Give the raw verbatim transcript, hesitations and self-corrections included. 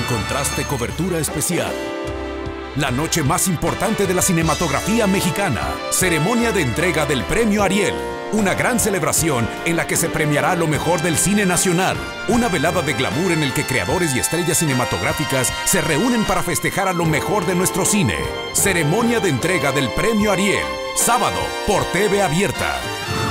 encontraste cobertura especial. La noche más importante de la cinematografía mexicana. Ceremonia de entrega del Premio Ariel. Una gran celebración en la que se premiará lo mejor del cine nacional. Una velada de glamour en el que creadores y estrellas cinematográficas se reúnen para festejar a lo mejor de nuestro cine. Ceremonia de entrega del Premio Ariel. Sábado por T V Abierta.